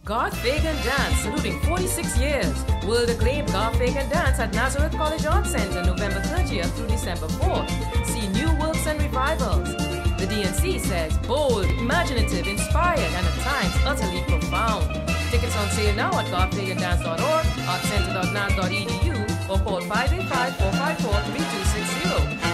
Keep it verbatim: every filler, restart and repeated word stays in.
Garth Fagan Dance, saluting forty-six years. World-acclaimed Garth Fagan Dance at Nazareth College Arts Center, November thirtieth through December fourth. See new works and revivals. The D N C says bold, imaginative, inspired, and at times utterly profound. Tickets on sale now at garth fagan dance dot org, arts center dot nas dot e d u, or call five eight five, four five four, three two six zero.